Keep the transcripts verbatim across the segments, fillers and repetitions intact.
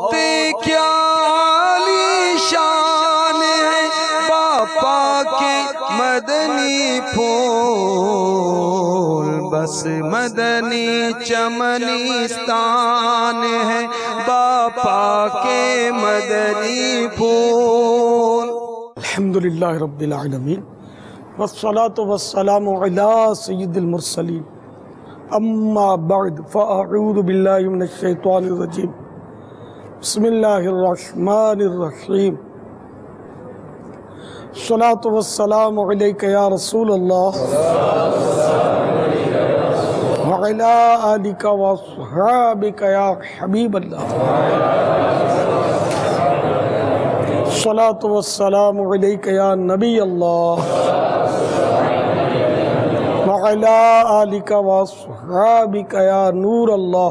بہت کیا عالی شان ہے باپا کے مدنی پھول، بس مدنی چمنستان ہے باپا کے مدنی پھول۔ الحمدللہ رب العالمین والصلاة والسلام علی سید المرسلین، اما بعد فاعوذ باللہ من الشیطان الرجیم، بسم اللہ الرحمن الرحیم، الصلاة والسلام علیک یا رسول اللہ وعلی آلک واصحابک یا حبیب اللہ، الصلاة والسلام علیک یا نبی اللہ وعلی آلک واصحابک یا نور اللہ۔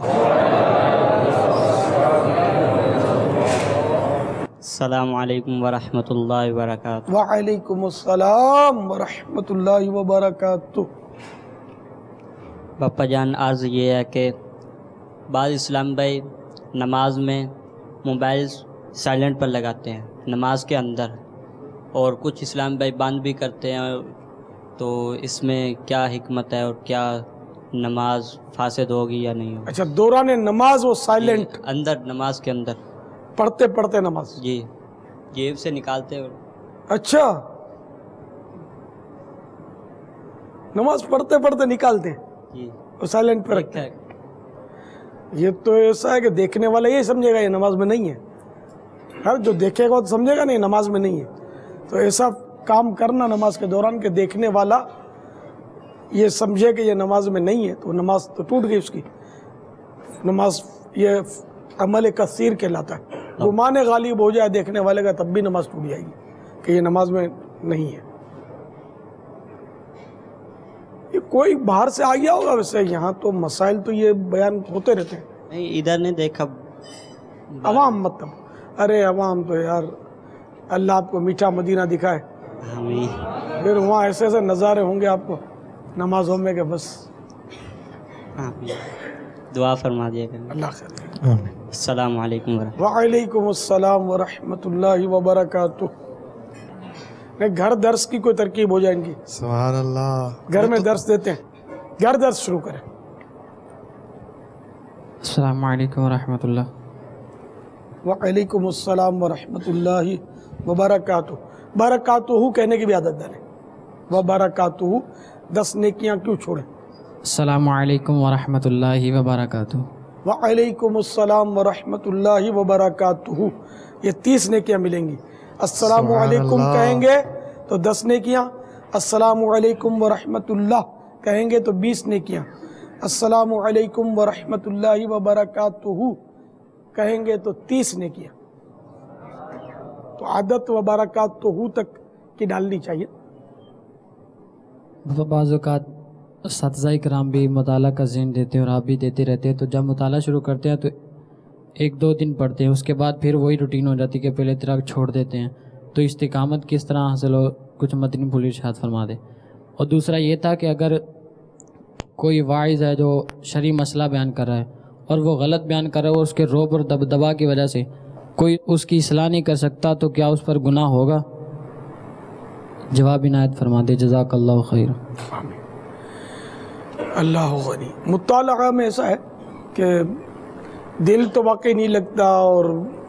السلام علیکم ورحمۃ اللہ وبرکاتہ۔ وعلیکم السلام ورحمۃ اللہ وبرکاتہ۔ باپا جان، عرض یہ ہے کہ بعض اسلام بھائی نماز میں موبائل سائلنٹ پر لگاتے ہیں نماز کے اندر، اور کچھ اسلام بھائی بند بھی کرتے ہیں، تو اس میں کیا حکمت ہے اور کیا نماز فاسد ہوگی یا نہیں ہوگی؟ اچھا، دوران نماز وہ سائلنٹ اندر نماز کے اندر پڑھتے پڑھتے نماز؟ جی، جیب سے نکالتے اور اچھا، نماز پڑھتے پڑھتے نکالتے جی اور سائلنٹ پہ رکھتے ہیں؟ یہ تو ایسا ہے کہ دیکھنے والا یہ سمجھے گا یہ نماز میں نہیں ہے، ہر جو دیکھے گا تو سمجھے گا نہیں نماز میں نہیں ہے۔ تو ایسا کام کرنا نماز کے دوران کہ دیکھنے والا یہ سمجھے کہ یہ نماز میں نہیں ہے، تو نماز تو ٹوٹ گئی اس کی۔ نماز یہ عمل کثیر کہلاتا ہے، گمان غالب ہو جائے دیکھنے والے کا تب بھی نماز ٹوٹ جائے گی کہ یہ نماز میں نہیں ہے۔ یہ کوئی باہر سے آ گیا ہوگا، ویسے یہاں تو مسائل تو یہ بیان ہوتے رہتے ہیں۔ نہیں، ادھر نہیں دیکھا عوام مطلب، ارے عوام تو یار اللہ آپ کو میٹھا مدینہ دکھائے، آمین۔ پھر وہاں ایسے ایسے نظارے ہوں گے آپ کو نمازوں میں کہ بس آمین، دعا فرما دیا کریں۔ اللہ خیر۔ السلام علیکم ورحمۃ وعلیکم السلام ورحمۃ اللہ وبرکاتہ۔ گھر درس کی کوئی ترکیب ہو جائے ان کی؟ سبحان اللہ، گھر میں درس دیتے ہیں، گھر درس شروع کریں۔ السلام علیکم ورحمۃ اللہ۔ وعلیکم السلام ورحمۃ اللہ وبرکاتہ۔ برکاتہ کہنے کی بھی عادت ڈالیں، وبرکاتہ، دس نیکیاں کیوں چھوڑیں؟ السلام علیکم ورحمۃ اللہ وبرکاتہ۔ وعلیکم السلام ورحمۃ اللہ وبرکاتہ، یہ تیس نیکیاں ملیں گی۔ السلام علیکم کہیں گے تو دس نیکیاں، السلام علیکم ورحمۃ اللہ کہیں گے تو بیس نیکیاں، السلام علیکم ورحمۃ اللہ وبرکاتہ کہیں گے تو تیس نیکیاں۔ تو عادت وبرکاتہ تک کی ڈالنی چاہیے۔ بعض اوقات اساتذہ کرام بھی مطالعہ کا ذہن دیتے ہیں اور آپ بھی دیتے رہتے ہیں، تو جب مطالعہ شروع کرتے ہیں تو ایک دو دن پڑھتے ہیں، اس کے بعد پھر وہی روٹین ہو جاتی ہے کہ پہلے طرح چھوڑ دیتے ہیں، تو استقامت کس طرح حاصل ہو؟ کچھ مدنی پھول ارشاد فرما دے۔ اور دوسرا یہ تھا کہ اگر کوئی واعظ ہے جو شرعی مسئلہ بیان کر رہا ہے اور وہ غلط بیان کر رہا ہے اور اس کے روب اور دبدبا کی وجہ سے کوئی اس کی اصلاح نہیں کر سکتا، تو کیا اس پر گناہ ہوگا؟ جواب عنایت فرما دے، جزاک اللہ خیر۔ اللہ غنی۔ مطالعہ میں ایسا ہے کہ دل تو واقعی نہیں لگتا اور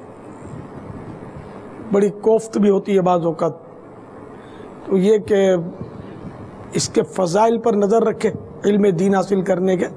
بڑی کوفت بھی ہوتی ہے بعض اوقات، تو یہ کہ اس کے فضائل پر نظر رکھے علم دین حاصل کرنے کے۔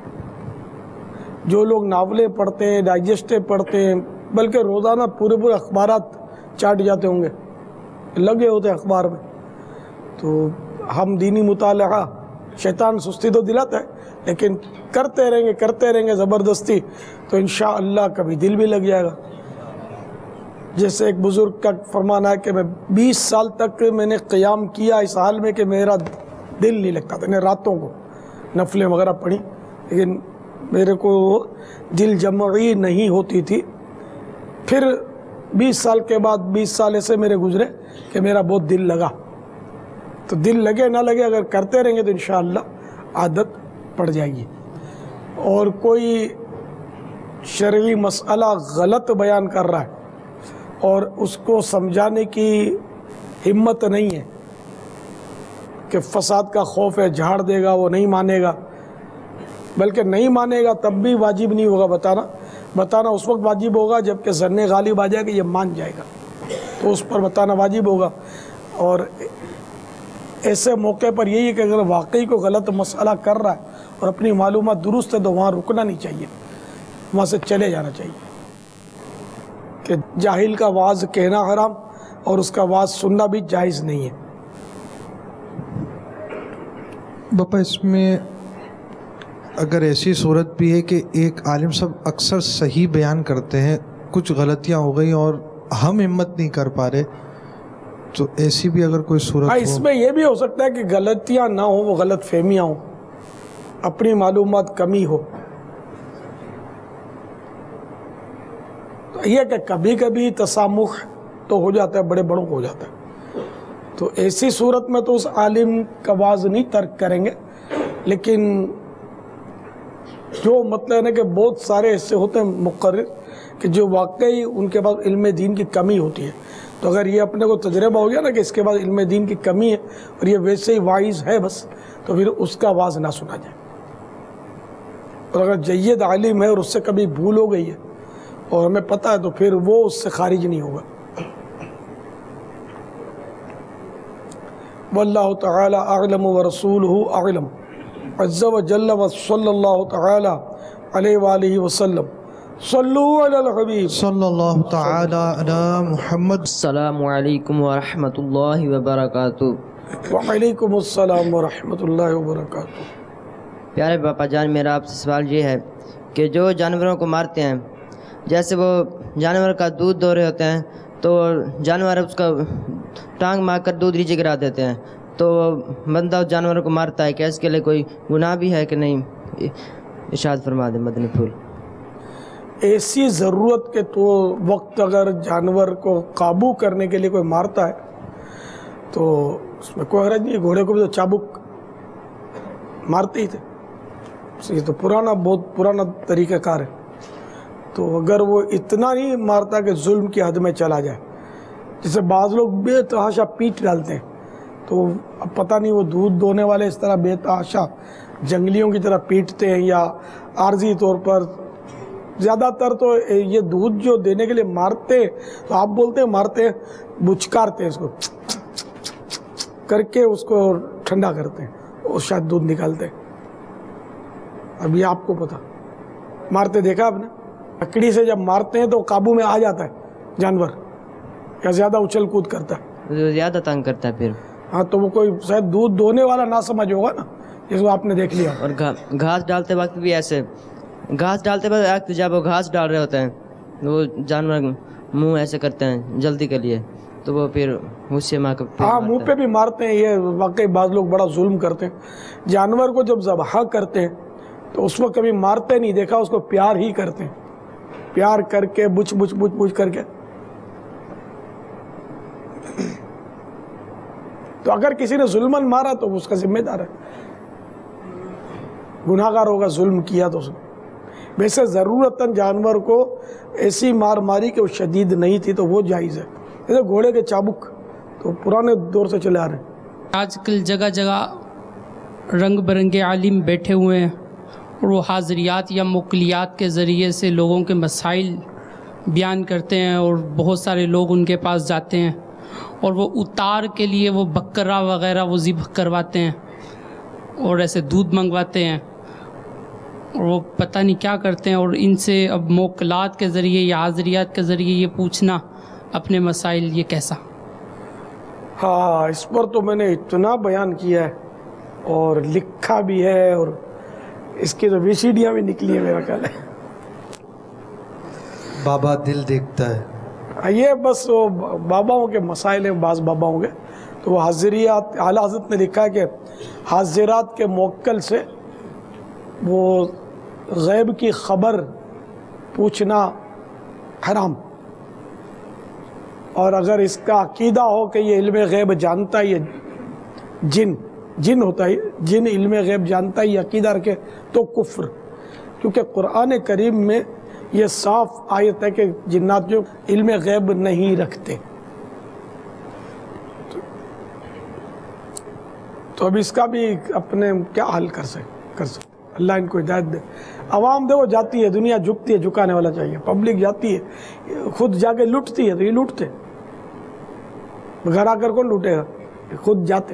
جو لوگ ناولیں پڑھتے ہیں، ڈائجسٹیں پڑھتے ہیں، بلکہ روزانہ پورے پورے اخبارات چاٹ جاتے ہوں گے، لگے ہوتے ہیں اخبار میں، تو ہم دینی مطالعہ شیطان سستی تو دلاتا ہے، لیکن کرتے رہیں گے کرتے رہیں گے زبردستی تو انشاءاللہ کبھی دل بھی لگ جائے گا۔ جیسے ایک بزرگ کا فرمانا ہے کہ میں بیس سال تک میں نے قیام کیا اس حال میں کہ میرا دل نہیں لگتا تھا، میں راتوں کو نفلیں وغیرہ پڑھی لیکن میرے کو دل جمعی نہیں ہوتی تھی۔ پھر بیس سال کے بعد بیس سال ایسے میرے گزرے کہ میرا بہت دل لگا۔ تو دل لگے نہ لگے اگر کرتے رہیں گے تو انشاءاللہ عادت پڑ جائے گی۔ اور کوئی شرعی مسئلہ غلط بیان کر رہا ہے اور اس کو سمجھانے کی ہمت نہیں ہے کہ فساد کا خوف ہے، جھاڑ دے گا، وہ نہیں مانے گا، بلکہ نہیں مانے گا تب بھی واجب نہیں ہوگا بتانا بتانا اس وقت واجب ہوگا جب کہ ظن غالب آ جائے کہ یہ مان جائے گا، تو اس پر بتانا واجب ہوگا۔ اور ایسے موقع پر یہی ہے کہ اگر واقعی کو غلط مسئلہ کر رہا ہے اور اپنی معلومات درست ہے تو وہاں رکنا نہیں چاہیے، وہاں سے چلے جانا چاہیے، کہ جاہل کا واعظ کہنا حرام اور اس کا واعظ سننا بھی جائز نہیں ہے۔ باپا اس میں اگر ایسی صورت بھی ہے کہ ایک عالم صاحب اکثر صحیح بیان کرتے ہیں، کچھ غلطیاں ہو گئی اور ہم ہمت نہیں کر پا رہے، تو ایسی بھی اگر کوئی صورت ہاں اس میں یہ بھی ہو سکتا ہے کہ غلطیاں نہ ہوں، وہ غلط فہمیاں ہوں، اپنی معلومات کمی ہو۔ یہ کہ کبھی کبھی تسامح تو ہو جاتا ہے، بڑے بڑوں کو ہو جاتا ہے، تو ایسی صورت میں تو اس عالم کا واعظ نہیں ترک کریں گے، لیکن جو مطلب ہے کہ بہت سارے ایسے ہوتے ہیں مقرر کہ جو واقعی ان کے پاس علم دین کی کمی ہوتی ہے، تو اگر یہ اپنے کو تجربہ ہو گیا نا کہ اس کے بعد علم دین کی کمی ہے اور یہ ویسے ہی واعظ ہے بس، تو پھر اس کا واعظ نہ سنا جائے۔ اور اگر جید عالم ہے اور اس سے کبھی بھول ہو گئی ہے اور ہمیں پتہ ہے تو پھر وہ اس سے خارج نہیں ہوگا۔ واللہ تعالی اعلم ورسولہ اعلم عز وجل وصلی اللہ تعالی علیہ وآلہ وسلم۔ صلو علی الحبیب صلی اللہ تعالی علی محمد۔ السلام علیکم ورحمۃ اللہ وبرکاتہ۔ وعلیکم السلام ورحمۃ اللہ وبرکاتہ۔ پیارے باپا جان، میرا آپ سے سوال یہ ہے کہ جو جانوروں کو مارتے ہیں، جیسے وہ جانور کا دودھ دو رہے ہوتے ہیں تو جانور اس کا ٹانگ مار کر دودھ نیچے گرا دیتے ہیں، تو بندہ اس جانور کو مارتا ہے، کیا اس کے لیے کوئی گناہ بھی ہے کہ نہیں؟ ارشاد فرما دیں مدنی پھول۔ ایسی ضرورت کے تو وقت اگر جانور کو قابو کرنے کے لیے کوئی مارتا ہے تو اس میں کوئی حرج نہیں ہے، گھوڑے کو بھی تو چابک مارتے ہی تھے، یہ تو پرانا بہت پرانا طریقہ کار ہے، تو اگر وہ اتنا نہیں مارتا کہ ظلم کی حد میں چلا جائے، جیسے بعض لوگ بے تحاشا پیٹ ڈالتے ہیں، تو اب پتہ نہیں وہ دودھ دونے والے اس طرح بے تحاشا جنگلیوں کی طرح پیٹتے ہیں یا عارضی طور پر، زیادہ تر تو یہ دودھ جو دینے کے لیے مارتے تو آپ بولتے ہیں مارتے ہیں، بچکارتے ہیں اس کو کر کے اس کو ٹھنڈا کرتے ہیں اور شاید دودھ نکالتے ہیں۔ اب یہ آپ کو پتا، مارتے دیکھا آپ نے؟ لکڑی سے جب مارتے ہیں تو قابو میں آ جاتا ہے جانور یا زیادہ اچھل کود کرتا ہے، زیادہ تنگ کرتا ہے پھر؟ ہاں تو وہ کوئی شاید دودھ دونے والا نہ سمجھ ہوگا نا، جس کو آپ نے دیکھ لیا۔ اور گھاس ڈالتے وقت بھی ایسے، گھاس ڈالتے وقت جب وہ گھاس ڈال رہے ہوتے ہیں وہ جانور منہ ایسے کرتے ہیں جلدی کے لیے، تو وہ پھر غصے میں ہاں منہ پہ بھی مارتے ہیں۔ یہ واقعی بعض لوگ بڑا ظلم کرتے ہیں، جانور کو جب ذبح کرتے ہیں تو اس وقت کبھی مارتے نہیں دیکھا، اس کو پیار ہی کرتے ہیں، پیار کر کے بچ بچ بچ بچ کر کے۔ تو اگر کسی نے ظلمن مارا تو اس کا ذمہ دار ہے، گناہ گار ہوگا، ظلم کیا تو اس نے۔ ویسے ضرورتاً جانور کو ایسی مار ماری کہ وہ شدید نہیں تھی تو وہ جائز ہے، جیسے گھوڑے کے چابک تو پرانے دور سے چلے آ رہے ہیں۔ آج کل جگہ جگہ رنگ برنگے عالم بیٹھے ہوئے ہیں اور وہ حاضریات یا موکلیات کے ذریعے سے لوگوں کے مسائل بیان کرتے ہیں، اور بہت سارے لوگ ان کے پاس جاتے ہیں اور وہ اتار کے لیے وہ بکرا وغیرہ وہ ذبح کرواتے ہیں اور ایسے دودھ منگواتے ہیں، اور وہ پتہ نہیں کیا کرتے ہیں، اور ان سے اب موکلات کے ذریعے یا حاضریات کے ذریعے یہ پوچھنا اپنے مسائل، یہ کیسا؟ ہاں اس پر تو میں نے اتنا بیان کیا ہے اور لکھا بھی ہے، اور اس کی تو وی سی ڈیاں بھی نکلی ہیں میرا خیال ہے۔ بابا دل دیکھتا ہے، یہ بس وہ باباؤں کے مسائل ہیں، بعض باباؤں کے، تو وہ حاضریات، اعلیٰ حضرت نے لکھا ہے کہ حاضرات کے موکل سے وہ غیب کی خبر پوچھنا حرام، اور اگر اس کا عقیدہ ہو کہ یہ علم غیب جانتا ہے، یہ جن جن ہوتا ہے، جن علم غیب جانتا ہے، یہ عقیدہ رکھے تو کفر، کیونکہ قرآن کریم میں یہ صاف آیت ہے کہ جنات جو علم غیب نہیں رکھتے. تو اب اس کا بھی اپنے کیا حل کر سکتے کر سکتے اللہ ان کو ہدایت دے. عوام دے وہ جاتی ہے, دنیا جھکتی ہے, جھکانے والا چاہیے. پبلک جاتی ہے, خود جا کے لوٹتی ہے, تو یہ لوٹتے گھر آ کر کون لوٹے گا, خود جاتے.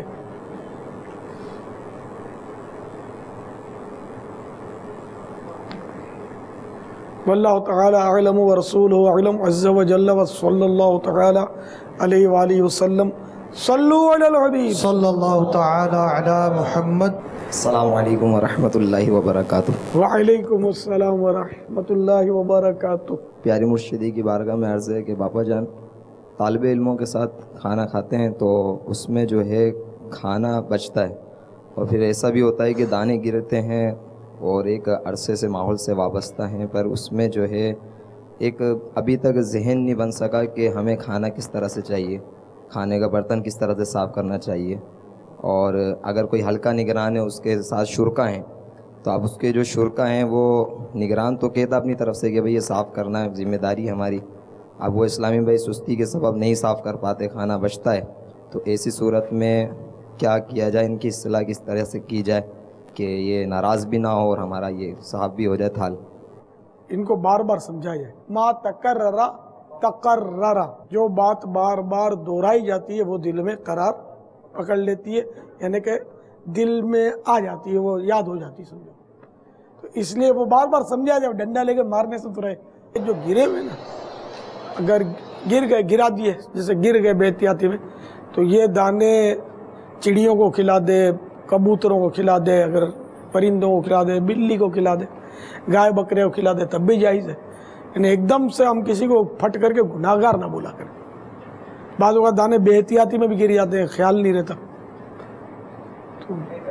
واللہ تعالی اعلم ورسولہ اعلم عز وجل وصلی اللہ تعالی علیہ وآلہ وسلم. صلو علی الحبیب صلی اللہ تعالی علی محمد. السلام علیکم ورحمۃ اللہ وبرکاتہ. وعلیکم السلام ورحمۃ اللہ وبرکاتہ. پیاری مرشدی کی بارگاہ میں عرض ہے کہ باپا جان طالب علموں کے ساتھ کھانا کھاتے ہیں تو اس میں جو ہے کھانا بچتا ہے, اور پھر ایسا بھی ہوتا ہے کہ دانے گرتے ہیں اور ایک عرصے سے ماحول سے وابستہ ہیں, پر اس میں جو ہے ایک ابھی تک ذہن نہیں بن سکا کہ ہمیں کھانا کس طرح سے چاہیے, کھانے کا برتن کس طرح سے صاف کرنا چاہیے. اور اگر کوئی ہلکا نگران ہے, اس کے ساتھ شرکا ہیں, تو اب اس کے جو شرکا ہیں وہ نگران تو کہتا اپنی طرف سے کہ بھئی یہ صاف کرنا ہے, ذمہ داری ہماری. اب وہ اسلامی بھائی سستی کے سبب نہیں صاف کر پاتے, کھانا بچتا ہے, تو ایسی صورت میں کیا کیا جائے, ان کی اصلاح کس طرح سے کی جائے کہ یہ ناراض بھی نہ ہو اور ہمارا یہ صاف بھی ہو جائے تھال. ان کو بار بار سمجھا جائے. ما تکررا تقررا, جو بات بار بار دہرائی جاتی ہے وہ دل میں قرار پکڑ لیتی ہے, یعنی کہ دل میں آ جاتی ہے, وہ یاد ہو جاتی ہے سمجھو. تو اس لیے وہ بار بار سمجھا جائے. ڈنڈا لے کے مارنے سے تو رہے. جو گرے ہوئے نا, اگر گر گئے, گرا دیے, جیسے گر گئے بے احتیاطی میں, تو یہ دانے چڑیوں کو کھلا دے, کبوتروں کو کھلا دے, اگر پرندوں کو کھلا دے, بلی کو کھلا دے, گائے بکرے کو کھلا دے, تب بھی جائز ہے. یعنی ایک دم سے ہم کسی کو پھٹ کر کے گناہ گار نہ بولا کریں. بعض اوقات دانے بے احتیاطی میں بھی گر جاتے ہیں, خیال نہیں رہتا. تو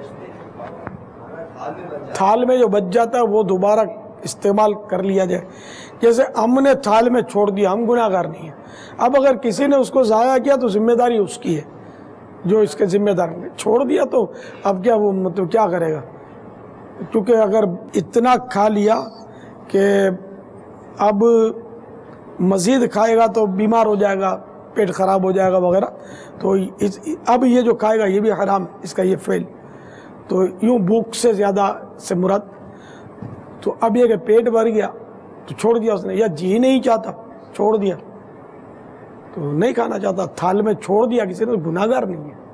تھال میں جو بچ جاتا ہے وہ دوبارہ استعمال کر لیا جائے. جیسے ہم نے تھال میں چھوڑ دیا, ہم گناہ گار نہیں ہیں. اب اگر کسی نے اس کو ضائع کیا تو ذمہ داری اس کی ہے, جو اس کے ذمہ دار نے چھوڑ دیا تو اب کیا وہ مطلب کیا کرے گا. کیونکہ اگر اتنا کھا لیا کہ اب مزید کھائے گا تو بیمار ہو جائے گا, پیٹ خراب ہو جائے گا وغیرہ, تو اب یہ جو کھائے گا یہ بھی حرام ہے, اس کا یہ فعل. تو یوں بھوک سے زیادہ سے مراد. تو اب یہ کہ پیٹ بھر گیا تو چھوڑ دیا اس نے, یا جی نہیں چاہتا چھوڑ دیا, تو نہیں کھانا چاہتا, تھال میں چھوڑ دیا کسی نے, گناہ گار نہیں ہے.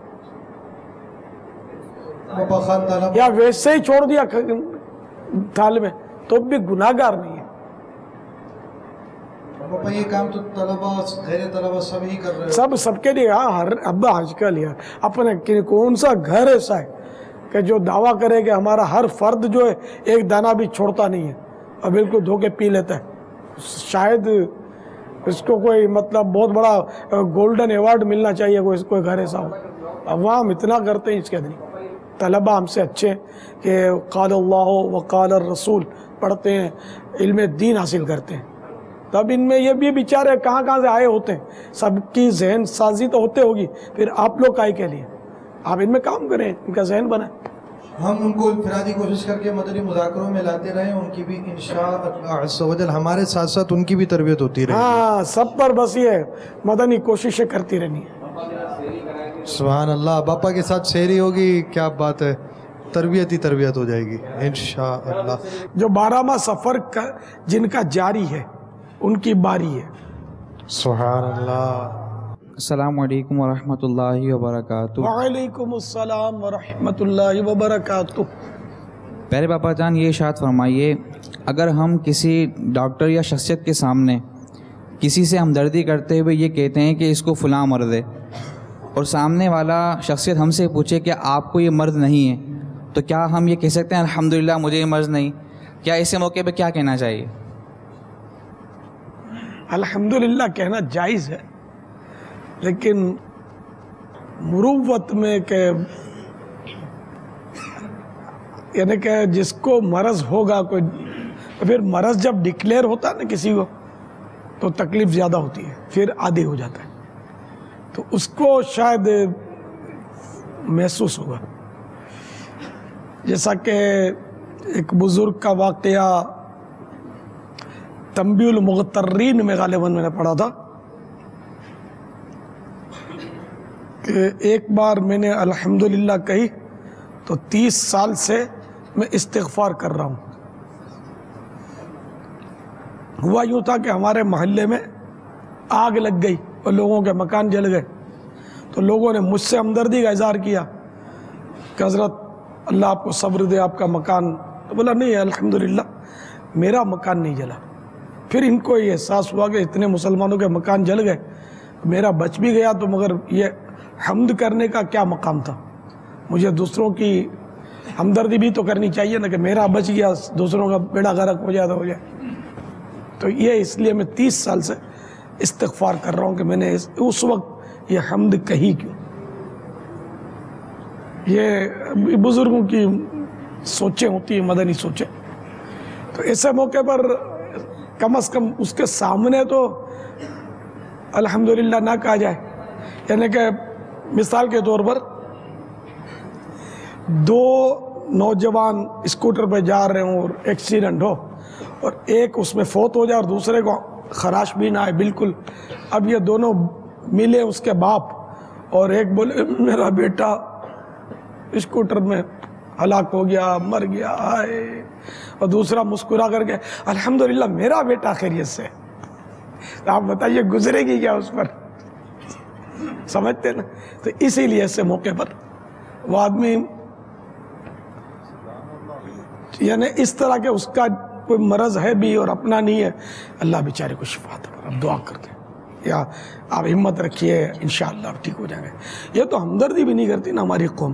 یا ویسے ہی چھوڑ دیا تھال میں تو بھی گناہ گار نہیں ہے. یہ کام تو طلبہ غیر طلبہ سب ہی کر رہے ہیں, سب سب کے لیے. ہاں, ہر اب آج کل یار اپنے کون سا گھر ایسا ہے کہ جو دعویٰ کرے کہ ہمارا ہر فرد جو ہے ایک دانہ بھی چھوڑتا نہیں ہے اور بالکل دھو کے پی لیتا ہے. شاید اس کو کوئی مطلب بہت بڑا گولڈن ایوارڈ ملنا چاہیے, کوئی کوئی گھر ایسا ہو. عوام اتنا کرتے ہیں اس کے نہیں. طلبہ ہم سے اچھے کہ قال اللہ وقال الرسول پڑھتے ہیں, علم دین حاصل کرتے ہیں. تب ان میں یہ بھی بیچارے کہاں کہاں سے آئے ہوتے ہیں. سب کی ذہن سازی تو ہوتے ہوگی, پھر آپ لوگ کائے کے لیے آپ ان میں کام کریں, ان کا ذہن بنائیں. ہم ان کو انفرادی کوشش کر کے مدنی مذاکروں میں لاتے رہیں, ان کی بھی انشاءاللہ عز و جل ہمارے ساتھ ساتھ ان کی بھی تربیت ہوتی رہے. ہاں, سب پر بس یہ مدنی کوششیں کرتی رہنی ہے. سبحان اللہ. باپا کے ساتھ شعری ہوگی, کیا بات ہے, تربیت ہی تربیت ہو جائے گی انشاءاللہ. جو بارہ ماہ سفر کا جن کا جاری ہے ان کی باری ہے. سبحان اللہ. السلام علیکم ورحمۃ اللہ وبرکاتہ. وعلیکم السلام ورحمۃ اللہ وبرکاتہ. پیارے باپا جان, یہ ارشاد فرمائیے, اگر ہم کسی ڈاکٹر یا شخصیت کے سامنے کسی سے ہمدردی کرتے ہوئے یہ کہتے ہیں کہ اس کو فلاں مرض ہے, اور سامنے والا شخصیت ہم سے پوچھے کہ آپ کو یہ مرض نہیں ہے, تو کیا ہم یہ کہہ سکتے ہیں الحمدللہ مجھے یہ مرض نہیں؟ کیا ایسے موقع پہ کیا کہنا چاہیے؟ الحمدللہ کہنا جائز ہے, لیکن مروت میں کہ یعنی کہ جس کو مرض ہوگا کوئی, پھر مرض جب ڈکلیئر ہوتا ہے نا کسی کو تو تکلیف زیادہ ہوتی ہے, پھر عادی ہو جاتا ہے, تو اس کو شاید محسوس ہوگا. جیسا کہ ایک بزرگ کا واقعہ तंबीउल मुगतर्रीन में गालिबन मैंने पढ़ा था कि एक बार मैंने अल्हम्दुलिल्लाह कही तो तीस साल से मैं इस्तिग़फ़ार कर रहा हूँ। हुआ यूँ था कि हमारे मोहल्ले में आग लग गई और लोगों के मकान जल गए, तो लोगों ने मुझसे हमदर्दी का इज़हार किया कि हज़रत अल्लाह आपको सब्र दे, आपका मकान। तो बोला नहीं अल्हम्दुलिल्लाह मेरा मकान नहीं जला। फिर इनको ये एहसास हुआ कि इतने मुसलमानों के मकान जल गए, मेरा बच भी गया, तो मगर ये हम्द करने का क्या मकाम था? मुझे दूसरों की हमदर्दी भी तो करनी चाहिए ना, कि मेरा बच गया, दूसरों का बेड़ा गर्क हो जाए तो हो जाए। तो ये इसलिए मैं तीस साल से इस्तिग़फ़ार कर रहा हूँ कि मैंने उस वक्त ये हम्द कही क्यों। ये बुज़ुर्गों की सोचें होती है, मदनी सोचें। तो ऐसे मौके पर कम अज़ कम उसके सामने तो अल्हम्दुलिल्लाह ना कहा जाए। यानी कि मिसाल के तौर पर दो नौजवान स्कूटर पर जा रहे हों और एक्सीडेंट हो और एक उसमें फौत हो जाए और दूसरे को खराश भी ना आए बिल्कुल। अब ये दोनों मिले उसके बाप और एक बोले मेरा बेटा स्कूटर में हलाक हो गया, मर गया, आए, और दूसरा मुस्कुरा करके अल्हम्दुलिल्लाह मेरा बेटा खैरियत से। तो आप बताइए गुजरेगी क्या उस पर? समझते ना? तो इसीलिए ऐसे मौके पर वो आदमी यानी इस तरह के उसका कोई मरज है भी और अपना नहीं है, अल्लाह बेचारे को शिफा दे। पर अब दुआ करके या आप हिम्मत रखिए, इंशाअल्लाह ठीक हो जाएंगे। ये तो हमदर्दी भी नहीं करती ना हमारी कौम,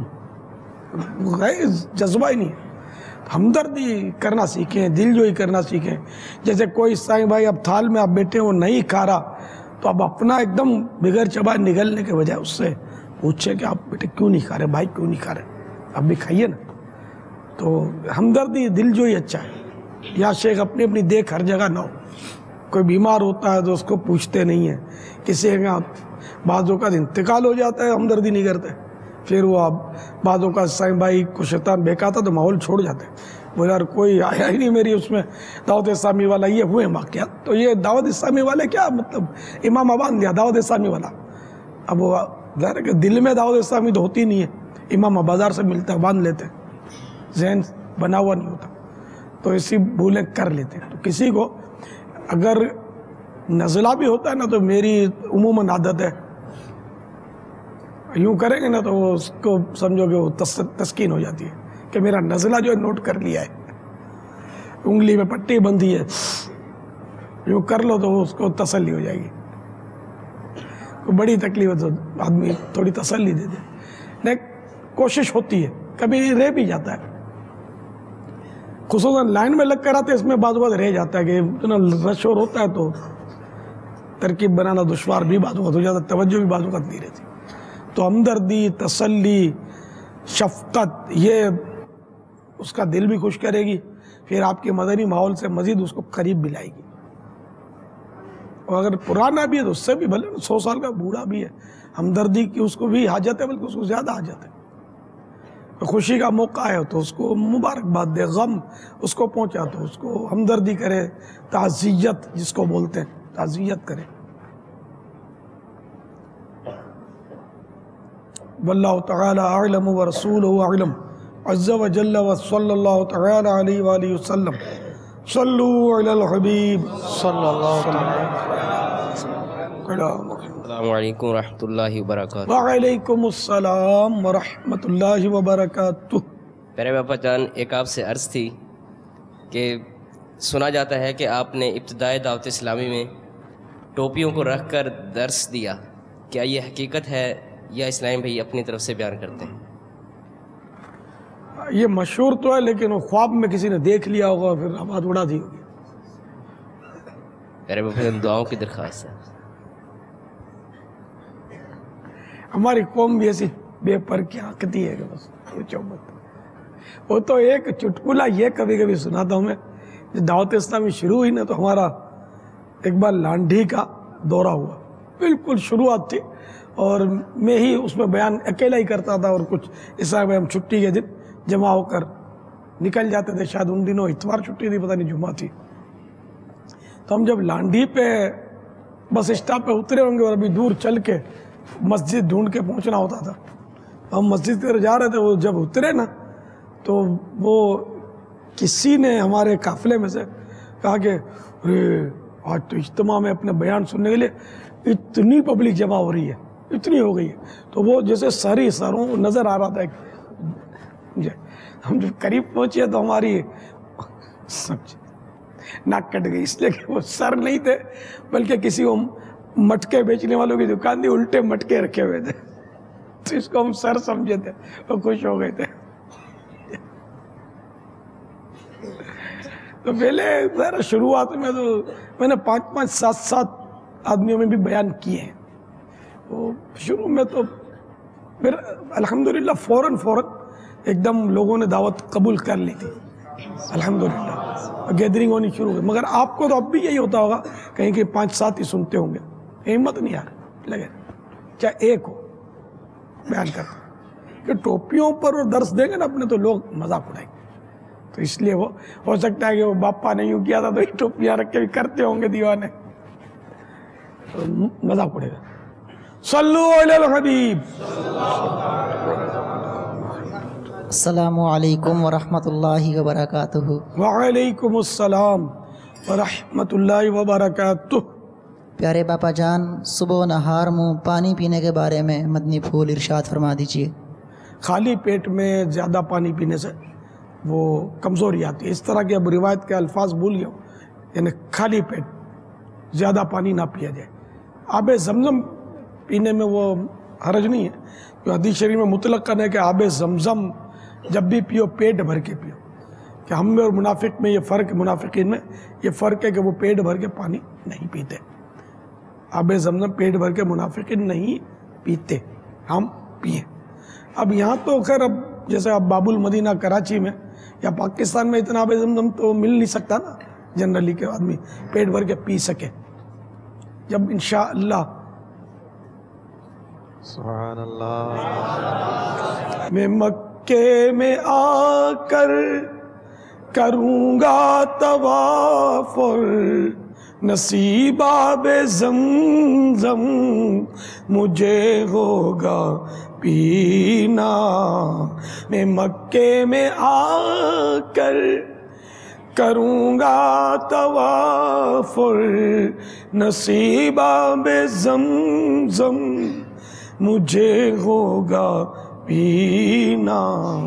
जज्बा ही नहीं है। हमदर्दी करना सीखें, दिलजोई करना सीखें। जैसे कोई साईं भाई अब थाल में आप बैठे हो नहीं खा रहा, तो अब अपना एकदम बिगड़ चबाए निगलने के बजाय उससे पूछे कि आप बेटे क्यों नहीं खा रहे, भाई क्यों नहीं खा रहे, आप भी खाइए ना। तो हमदर्दी दिलजोई अच्छा है। या शेख अपनी अपनी देख हर जगह ना हो। कोई बीमार होता है तो उसको पूछते नहीं है, किसी का बाज़ों का इंतकाल हो जाता है हमदर्दी नहीं करते, फिर वो आप बाज़ों का साईं भाई को शैतान बेकाता तो माहौल छोड़ जाते। वो यार कोई आया ही नहीं मेरी उसमें दावत इस्लामी वाला, ये हुए वाक़यात। तो ये दावत इस्लामी वाले क्या मतलब इमाम बांध दिया दावत इस्लामी वाला। अब वो ज़ाहिर है कि दिल में दावत इस्लामी तो होती नहीं है, इमाम बाज़ार से मिलता है बांध लेते हैं, ज़हन बना हुआ नहीं होता, तो इसी भूलें कर लेते हैं। तो किसी को अगर नज़ला भी होता है ना, तो मेरी उमूमन आदत है यूँ करेंगे ना तो उसको समझो कि वो तस, तस्कीन हो जाती है कि मेरा नज़ला जो है नोट कर लिया है, उंगली में पट्टी बंधी है, यूँ कर लो तो उसको तसल्ली हो जाएगी। तो बड़ी तकलीफ है तो आदमी थोड़ी तसल्ली दे दे, नहीं कोशिश होती है, कभी रह भी जाता है। खुसूसन लाइन में लग कर आते इसमें बाज़ बात रह जाता है कि इतना रश और होता है तो तरकीब बनाना दुश्वार भी बाज़ बात हो जाता है, तवज्जो भी बाज़ बात नहीं रहती। तो हमदर्दी, तसल्ली, शफ़क़त ये उसका दिल भी खुश करेगी, फिर आपके मदनी माहौल से मज़ीद उसको करीब भी लाएगी। और अगर पुराना भी है तो उससे भी भले सौ साल का बूढ़ा भी है, हमदर्दी की उसको भी हाजत है, बल्कि उसको ज़्यादा हाजत है। तो खुशी का मौका है तो उसको मुबारकबाद दे, गम उसको पहुँचा तो उसको हमदर्दी करे, ताज़ियत जिसको बोलते हैं, ताज़ियत करे। वल्लाहु तआला अअलम व रसूलुहु अअलम अज़्ज़ा व जल्ल व सल्लल्लाहु तआला अलैहि व आलिहि वसल्लम। सल्लु अलल हबीब सल्लल्लाहु अस्सलामु अलैकुम रहमतुल्लाहि व बरकातुहू। व अलैकुमुस्सलाम व रहमतुल्लाहि व बरकातुहू। प्यारे बाबा जान, एक आपसे अर्ज़ थी कि सुना जाता है कि आपने इब्तिदाई दावत इस्लामी में टोपियों को रख कर दर्स दिया, क्या ये हकीकत है या इस्लामी भाई अपनी तरफ से बयान करते हैं? ये मशहूर तो है, लेकिन वो ख्वाब में किसी ने देख लिया होगा, फिर आवाज़ उड़ा दी होगी। प्यारे बाबा दुआओं की दरख्वास्त है। हमारी कौम भी ऐसी बेपर की आकती है कि बस पूछो मत। वो तो एक चुटकुला ये कभी कभी सुनाता हूँ मैं, जब दावत इस्लामी शुरू हुई ना तो हमारा एक बार लांढी का दौरा हुआ, बिल्कुल शुरुआत थी, और मैं ही उसमें बयान अकेला ही करता था, और कुछ इस तरह हम छुट्टी के दिन जमा होकर निकल जाते थे। शायद उन दिनों इतवार छुट्टी थी, पता नहीं जुम्मा थी। تو ہم جب لانڈھی پہ بس اسٹاپ پہ اترے ہوں گے اور ابھی دور چل کے مسجد ڈھونڈ کے پہنچنا ہوتا تھا. ہم مسجد کی طرف جا رہے تھے, وہ جب اترے نا تو وہ کسی نے ہمارے قافلے میں سے کہا کہ ارے آج تو اجتماع میں اپنے بیان سننے کے لیے اتنی پبلک جمع ہو رہی ہے, اتنی ہو گئی ہے. تو وہ جیسے سر ہی سروں نظر آ رہا تھا. ہم جب قریب پہنچے تو ہماری سمجھ ناک کٹ گئی, اس لیے کہ وہ سر نہیں تھے بلکہ کسی وہ مٹکے بیچنے والوں کی دکان تھی, الٹے مٹکے رکھے ہوئے تھے, تو اس کو ہم سر سمجھے تھے, وہ خوش ہو گئے تھے. تو پہلے ذرا شروعات میں تو میں نے پانچ پانچ سات سات آدمیوں میں بھی بیان کیے ہیں. تو شروع میں تو پھر الحمدللہ فوراً فوراً ایک دم لوگوں نے دعوت قبول کر لی تھی الحمدللہ, گیدرنگ ہونی شروع ہوئی. مگر آپ کو تو اب بھی یہی ہوتا ہوگا کہیں کہ پانچ سات ہی سنتے ہوں گے, ہمت نہیں آ رہی لگے چاہے ایک ہو بیان کرتے, کہ ٹوپیوں پر وہ درس دیں گے نا اپنے تو لوگ مذاق اڑائیں گے. تو اس لیے وہ ہو سکتا ہے کہ وہ باپا نے یوں کیا تھا تو یہ ٹوپیاں رکھ کے بھی کرتے ہوں گے دیوانے, تو مذاق اڑے گا. صلو علی الحبیب. السلام علیکم ورحمۃ اللہ وبرکاتہ. وعلیکم السلام ورحمۃ اللہ وبرکاتہ. پیارے باپا جان, صبح و نہار منہ پانی پینے کے بارے میں مدنی پھول ارشاد فرما دیجیے. خالی پیٹ میں زیادہ پانی پینے سے وہ کمزوری آتی ہے. اس طرح کے اب روایت کے الفاظ بھول گیا ہوں, یعنی خالی پیٹ زیادہ پانی نہ پیا جائے. آب زمزم پینے میں وہ حرج نہیں ہے, جو حدیث شریف میں مطلق کرنا ہے کہ آب زمزم جب بھی پیو پیٹ بھر کے پیو. کہ ہم میں اور منافق میں یہ فرق, منافقین میں یہ فرق ہے کہ وہ پیٹ بھر کے پانی نہیں پیتے. آب زمزم پیٹ بھر کے منافقین نہیں پیتے, ہم پیئیں. اب یہاں تو خیر اب جیسے اب باب المدینہ کراچی میں یا پاکستان میں اتنا آب زمزم تو مل نہیں سکتا نا جنرلی کہ آدمی پیٹ بھر کے پی سکے. جب انشاءاللہ سبحان اللہ میں مکے میں آ کر کروں گا طواف, نصیب آب زمزم مجھے ہوگا پینا. میں مکے میں آ کر کروں گا طواف, نصیب آب زمزم مجھے ہوگا پینا.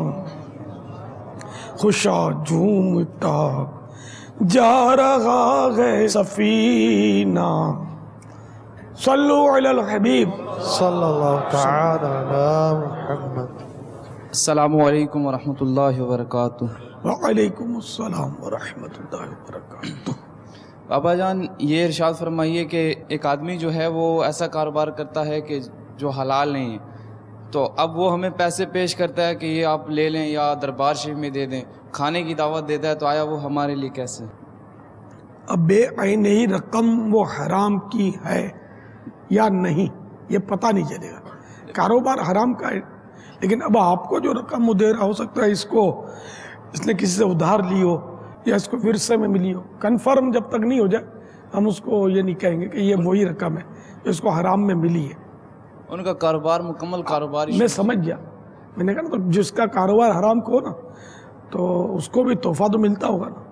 خوشا جھومتا جا رہا ہے سفینہ. صلو علی الحبیب صلی اللہ تعالی علی محمد. السلام علیکم ورحمۃ اللہ وبرکاتہ. وعلیکم السلام ورحمۃ اللہ وبرکاتہ. بابا جان, یہ ارشاد فرمائیے کہ ایک آدمی جو ہے وہ ایسا کاروبار کرتا ہے کہ جو حلال نہیں ہے, تو اب وہ ہمیں پیسے پیش کرتا ہے کہ یہ آپ لے لیں یا دربار شریف میں دے دیں, کھانے کی دعوت دیتا ہے, تو آیا وہ ہمارے لیے کیسے؟ اب بے عینی رقم وہ حرام کی ہے یا نہیں یہ پتہ نہیں چلے گا. کاروبار حرام کا ہے, لیکن اب آپ کو جو رقم وہ دے رہا ہو سکتا ہے اس کو اس نے کسی سے ادھار لی ہو یا اس کو ورثے میں ملی ہو. کنفرم جب تک نہیں ہو جائے ہم اس کو یہ نہیں کہیں گے کہ یہ وہی رقم ہے جو اس کو حرام میں ملی ہے. ان کا کاروبار مکمل کاروبار میں سمجھ گیا, میں نے کہا نا تو جس کا کاروبار حرام کو ہو نا تو اس کو بھی تحفہ تو ملتا ہوگا نا,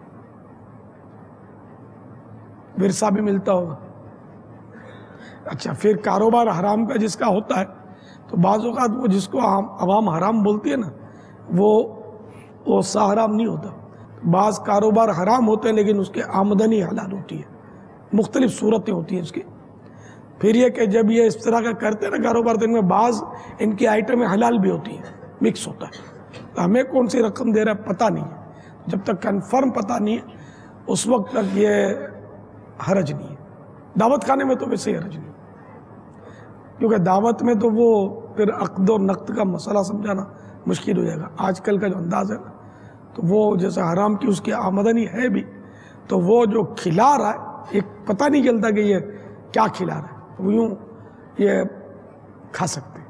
ورثہ بھی ملتا ہوگا. اچھا پھر کاروبار حرام کا جس کا ہوتا ہے تو بعض اوقات وہ جس کو عوام حرام بولتی ہے نا وہ وہ سا حرام نہیں ہوتا. بعض کاروبار حرام ہوتے ہیں لیکن اس کے آمدنی حلال ہوتی ہے, مختلف صورتیں ہوتی ہیں اس کی. پھر یہ کہ جب یہ اس طرح کا کرتے ہیں نا کاروبار تو ان میں بعض ان کی آئٹمیں حلال بھی ہوتی ہیں, مکس ہوتا ہے. تو ہمیں کون سی رقم دے رہا ہے پتہ نہیں ہے, جب تک کنفرم پتہ نہیں ہے اس وقت تک یہ حرج نہیں ہے. دعوت کھانے میں تو ویسے ہی حرج نہیں, کیونکہ دعوت میں تو وہ پھر عقد و نقد کا مسئلہ سمجھانا مشکل ہو جائے گا. آج کل کا جو انداز ہے نا تو وہ جیسے حرام کی اس کی آمدنی ہے بھی, تو وہ جو کھلا رہا ہے ایک پتہ نہیں چلتا کہ یہ کیا کھلا رہا ہے, وہ یوں یہ کھا سکتے.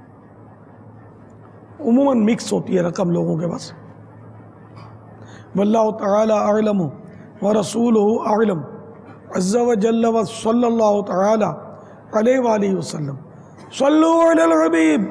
عموماً مکس ہوتی ہے رقم لوگوں کے پاس. واللہ تعالی اعلم ورسولہ اعلم. عز و جل و صلی اللہ تعالی علیہ وآلہ وسلم. صلو علی الحبیب.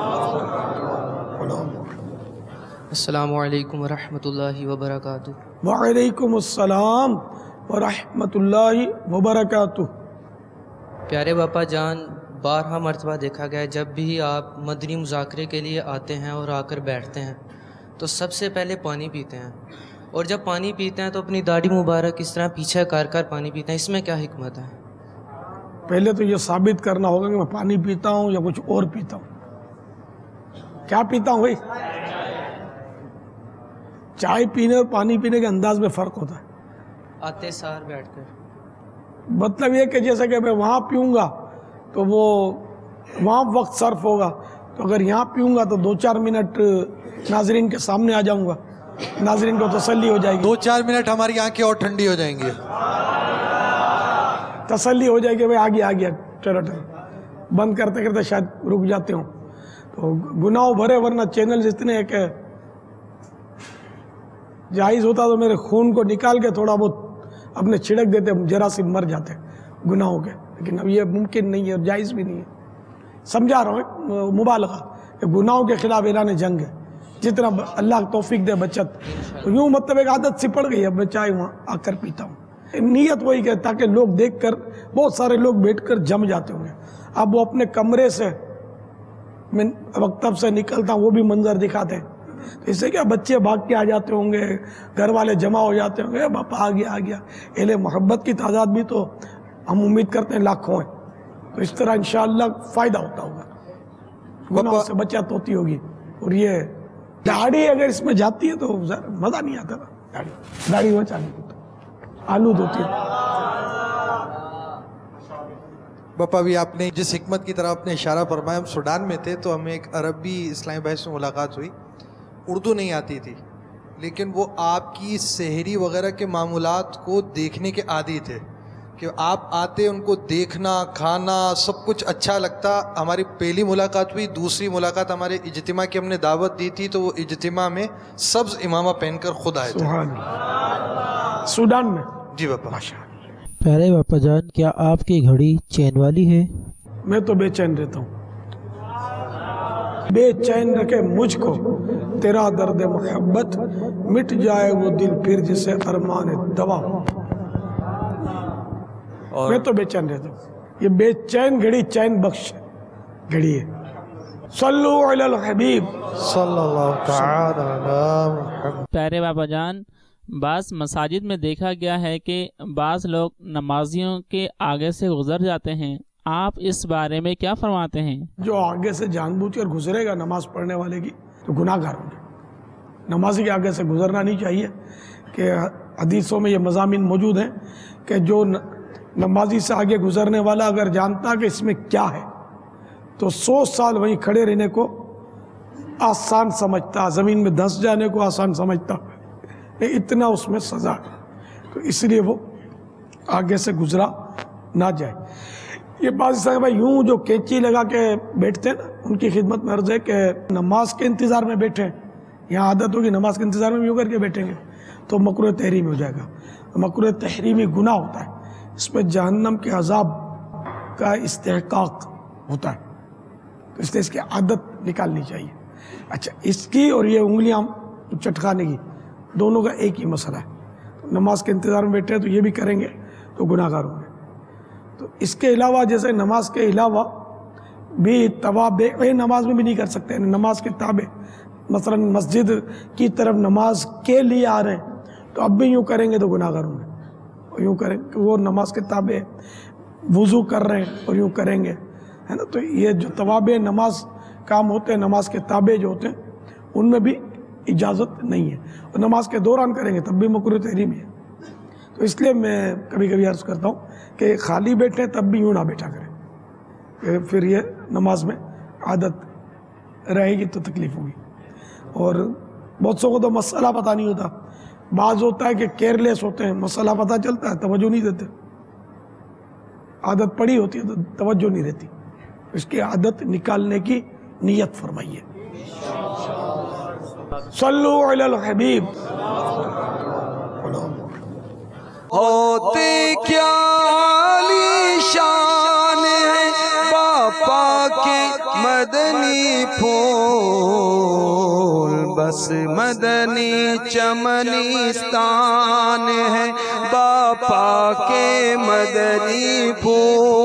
السلام علیکم ورحمۃ اللہ وبرکاتہ. وعلیکم السلام ورحمۃ اللہ وبرکاتہ. پیارے باپا جان، بارہا مرتبہ دیکھا گیا ہے جب بھی آپ مدنی مذاکرے کے لیے آتے ہیں اور آ کر بیٹھتے ہیں تو سب سے پہلے پانی پیتے ہیں، اور جب پانی پیتے ہیں تو اپنی داڑھی مبارک اس طرح پیچھے کر کر پانی پیتے ہیں. اس میں کیا حکمت ہے؟ پہلے تو یہ ثابت کرنا ہوگا کہ میں پانی پیتا ہوں یا کچھ اور پیتا ہوں. کیا پیتا ہوں بھائی؟ چائے پینے اور پانی پینے کے انداز میں فرق ہوتا ہے. آتے سار بیٹھ کر مطلب یہ کہ جیسے کہ میں وہاں پیوں گا تو وہ وہاں وقت صرف ہوگا، تو اگر یہاں پیوں گا تو دو چار منٹ ناظرین کے سامنے آ جاؤں گا، ناظرین کو تسلی ہو جائے گی. دو چار منٹ ہماری آنکھیں اور ٹھنڈی ہو جائیں گی، تسلی ہو جائے گی بھائی آگے آگیا چلو چلو. بند کرتے کرتے شاید رک جاتے ہوں. تو گناہ بھرے، ورنہ چینلز اتنے ہیں کہ جائز ہوتا تو میرے خون کو نکال کے تھوڑا بہت اپنے چھڑک دیتے، جراثیم مر جاتے گناہوں کے. لیکن اب یہ ممکن نہیں ہے اور جائز بھی نہیں ہے. سمجھا رہا ہوں مبالغہ کہ گناہوں کے خلاف اعلان جنگ ہے. جتنا اللہ توفیق دے بچت. تو یوں مطلب ایک عادت سی پڑ گئی ہے، میں چائے وہاں آ کر پیتا ہوں. نیت وہی کہ تاکہ لوگ دیکھ کر، بہت سارے لوگ بیٹھ کر جم جاتے ہوں گے. اب وہ اپنے کمرے سے میں مکتب سے نکلتا ہوں وہ بھی منظر دکھاتے ہیں. تو اس سے کیا بچے بھاگ کے آ جاتے ہوں گے، گھر والے جمع ہو جاتے ہوں گے، باپا آ گیا آ گیا. اہل محبت کی تعداد بھی تو ہم امید کرتے ہیں لاکھوں ہیں. تو اس طرح انشاءاللہ فائدہ ہوتا ہوگا، گناہوں سے بچت ہوتی ہوگی. اور یہ داڑھی اگر اس میں جاتی ہے تو مزہ نہیں آتا نا. داڑھی داڑھی بچانے کو آلود ہوتی ہے. باپا بھی آپ نے جس حکمت کی طرح آپ نے اشارہ فرمایا، ہم سوڈان میں تھے تو ہمیں ایک عربی اسلامی بھائی سے ملاقات ہوئی. اردو نہیں آتی تھی، لیکن وہ آپ کی سحری وغیرہ کے معمولات کو دیکھنے کے عادی تھے کہ آپ آتے، ان کو دیکھنا، کھانا سب کچھ اچھا لگتا. ہماری پہلی ملاقات ہوئی. دوسری ملاقات ہمارے اجتماع کی ہم نے دعوت دی تھی تو وہ اجتماع میں سبز امامہ پہن کر خود آئے تھے. سوڈان میں؟ جی باپا. پیارے باپا جان، کیا آپ کی گھڑی چین والی ہے؟ میں تو بے چین رہتا ہوں. بے چین رکھے مجھ کو تیرا درد محبت، مٹ جائے وہ دل پھر جسے ارمان دوا. میں تو بے چین رہتا ہوں. یہ بے چین گھڑی چین بخش گھڑی ہے. صلو علی الحبیب صلی اللہ تعالی علی محمد. پیارے بابا جان، بعض مساجد میں دیکھا گیا ہے کہ بعض لوگ نمازیوں کے آگے سے گزر جاتے ہیں، آپ اس بارے میں کیا فرماتے ہیں؟ جو آگے سے جان بوجھ کر گزرے گا نماز پڑھنے والے کی تو گناہ گار ہوں گے. نمازی کے آگے سے گزرنا نہیں چاہیے. کہ حدیثوں میں یہ مضامین موجود ہیں کہ جو نمازی سے آگے گزرنے والا اگر جانتا کہ اس میں کیا ہے تو سو سال وہیں کھڑے رہنے کو آسان سمجھتا، زمین میں دھنس جانے کو آسان سمجھتا. اتنا اس میں سزا ہے. تو اس لیے وہ آگے سے گزرا نہ جائے. یہ بات صاحب بھائی یوں جو کینچی لگا کے بیٹھتے ہیں نا، ان کی خدمت میں عرض ہے کہ نماز کے انتظار میں بیٹھیں. یہاں عادت ہوگی نماز کے انتظار میں بھی یوں کر کے بیٹھیں گے تو مکروہ تحریمی ہو جائے گا. مکروہ تحریمی گناہ ہوتا ہے، اس میں جہنم کے عذاب کا استحقاق ہوتا ہے. تو اس لیے اس کی عادت نکالنی چاہیے. اچھا، اس کی اور یہ انگلیاں چٹکانے کی دونوں کا ایک ہی مسئلہ ہے. نماز کے انتظار میں بیٹھے تو یہ بھی کریں گے تو گناہ گار ہوں گے. تو اس کے علاوہ جیسے نماز کے علاوہ بھی توابع نماز میں بھی نہیں کر سکتے. یعنی نماز کے تابع، مثلا مسجد کی طرف نماز کے لیے آ رہے ہیں تو اب بھی یوں کریں گے تو گناہ گار ہوں گے. اور یوں کریں کہ وہ نماز کے تابع وضو کر رہے ہیں اور یوں کریں گے، ہے نا. تو یہ جو توابع نماز کام ہوتے ہیں، نماز کے تابع جو ہوتے ہیں، ان میں بھی اجازت نہیں ہے. اور نماز کے دوران کریں گے تب بھی مکروہ تحریمی ہے. تو اس لیے میں کبھی کبھی عرض کرتا ہوں کہ خالی بیٹھیں تب بھی یوں نہ بیٹھا کریں، کہ پھر یہ نماز میں عادت رہے گی تو تکلیف ہوگی. اور بہت سو کو تو مسئلہ پتہ نہیں ہوتا. بعض ہوتا ہے کہ کیئرلیس ہوتے ہیں، مسئلہ پتہ چلتا ہے توجہ نہیں دیتے. عادت پڑی ہوتی ہے تو توجہ نہیں رہتی. اس کی عادت نکالنے کی نیت فرمائیے. صلو علی الحبیب. ہوتے کیا عالی شان ہے باپا کے مدنی پھول، بس مدنی چمنستان ہے باپا کے مدنی پھول۔